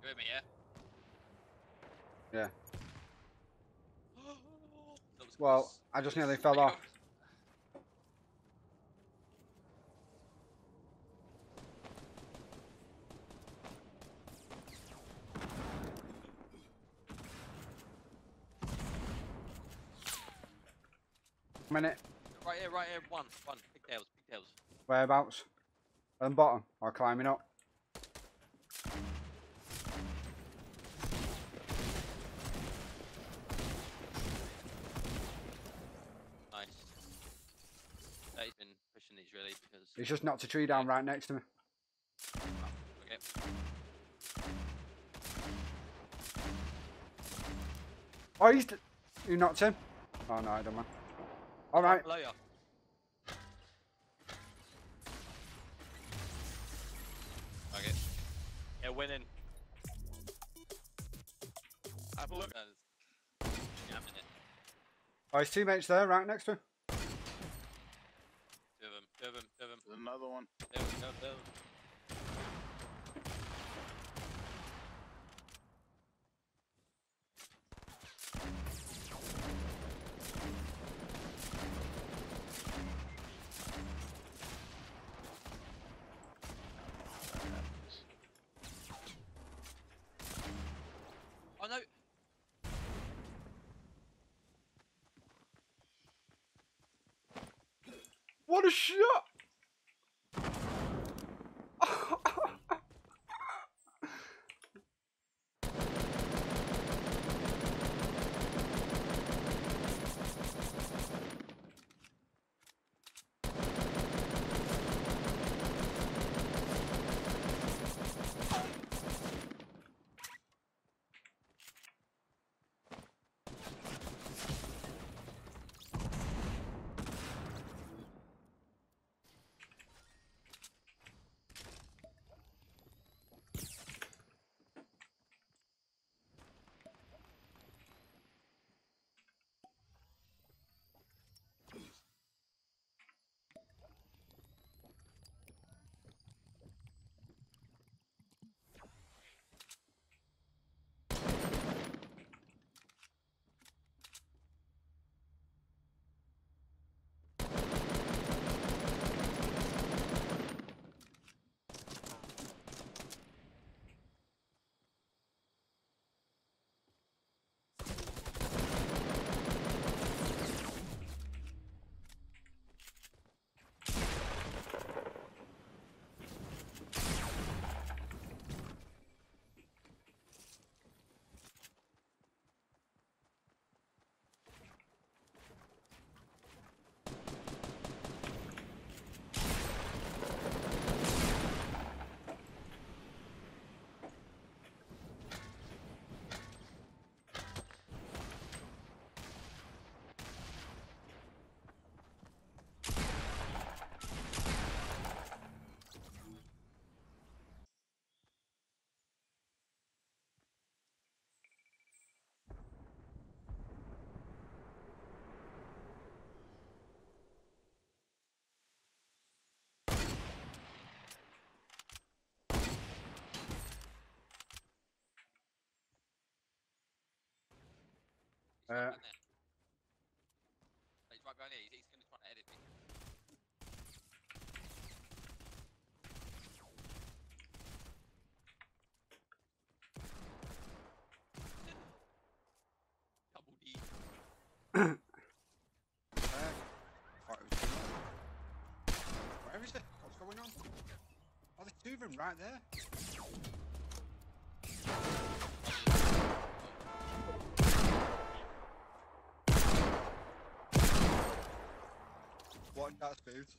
With me, yeah? Yeah. That was Well, close. I just Close. nearly fell Wait, off. Minute. Right here, right here. One. Pigtails, pigtails. Whereabouts? On bottom or climbing up? Nice. He's been pushing these really because. He's just knocked a tree down right next to me. Okay. Oh, you knocked him? Oh no, I don't mind. Alright. Below you. Okay. Yeah, winning. I've looked. Yeah, I'm in it. Oh, his teammate's there, right next to him. Two of them. There's another one. Two of them. Oh no! What a shot! He's right behind there. He's right behind here. He's going to try to edit me. Double D. Where is it? What's going on? Oh, there's two of them right there. What? That's food.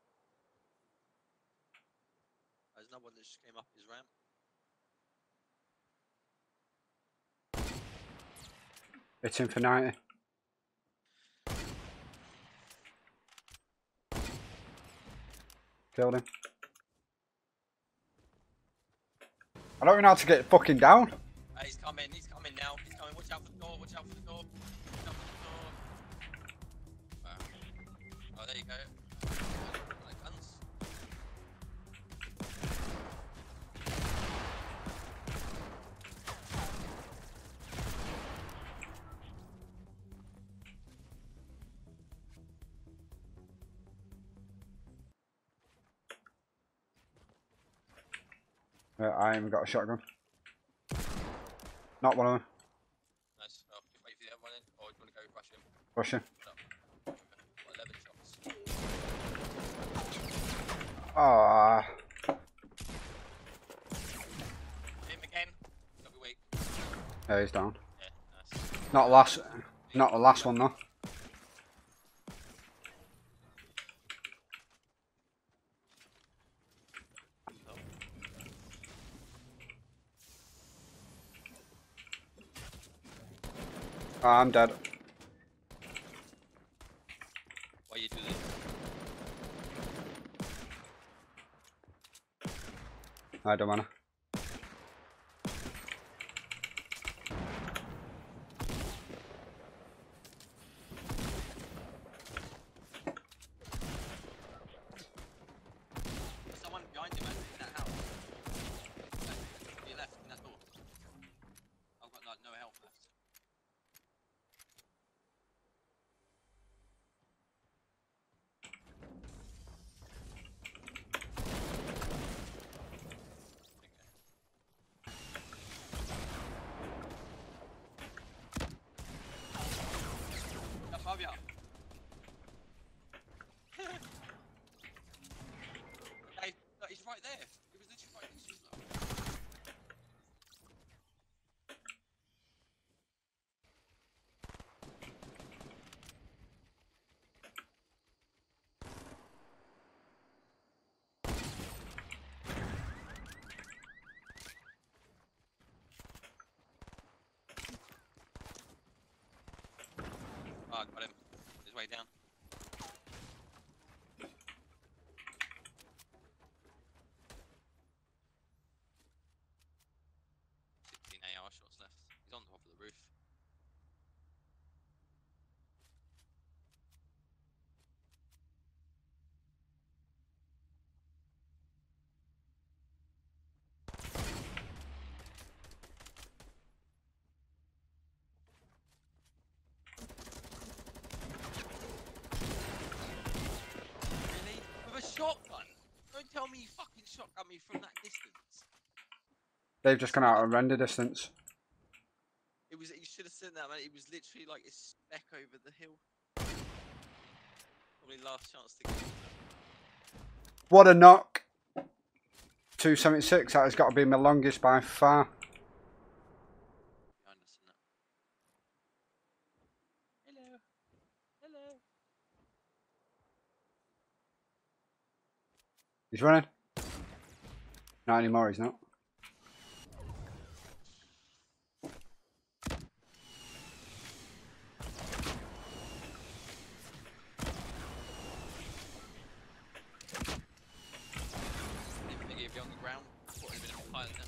There's another one that just came up his ramp. It's in for 90. Killed him. I don't even know how to get fucking down. He's coming now. He's coming. Watch out for the door. Watch out for the door. Watch out for the door. Oh, there you go. Like guns. I ain't got a shotgun. Not one of them. Nice. Oh, just wait for the other one in, or do you want to go rush him? Rush him. Got 11 shots. Ah. Hit him again. Got me weak. Yeah, he's down. Yeah, nice. Not the last one though. Oh, I'm dead. Why you do this? I don't wanna. There's someone behind you, man, in that house. To your left, in that door. I've got like no health left. Above ya. Hey, look, he's right there. He was literally right next to you. Oh, I got him. His way down. AR shots left. He's on top of the roof. Really? With a shotgun? Don't tell me you fucking shotgun me from that distance. They've just gone out of render distance. It was. You should have seen that, man. It was literally like a speck over the hill. Probably last chance to get. What a knock! 276. That has got to be my longest by far. Behind us, isn't it? Hello. Hello. He's running. Not anymore. He's not. If you on the ground, I thought it would have been a pilot now.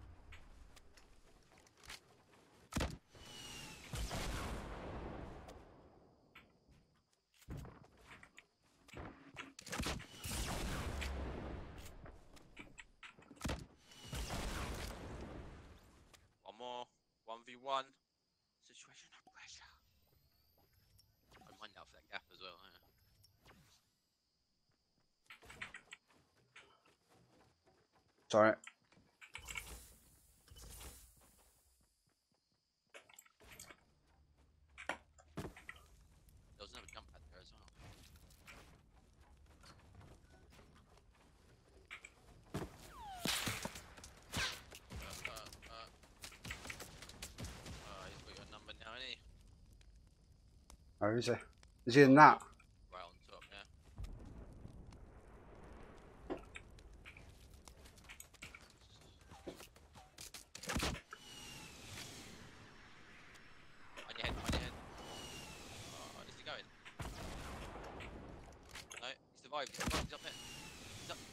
One more. 1v1. Situation of pressure. I'd mind out for that gap as well, yeah. Sorry. There was another jump pad there as well. He's got your number now, ain't he? Where is he? Is he in that? Right on top, yeah. On your head, on your head. Oh, is he going? No, he survived, he's up here. He's up.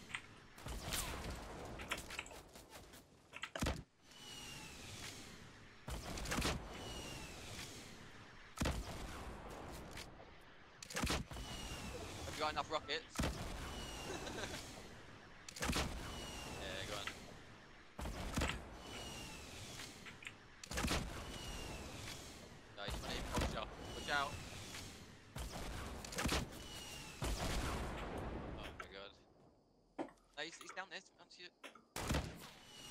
Have you got enough rockets? Yeah, go on. No, he's trying to hit me. Watch out. Oh my god. No, he's down there, down to you.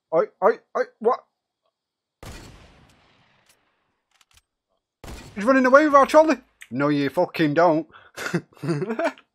Oi, what? He's running away with our trolley. No, you fucking don't.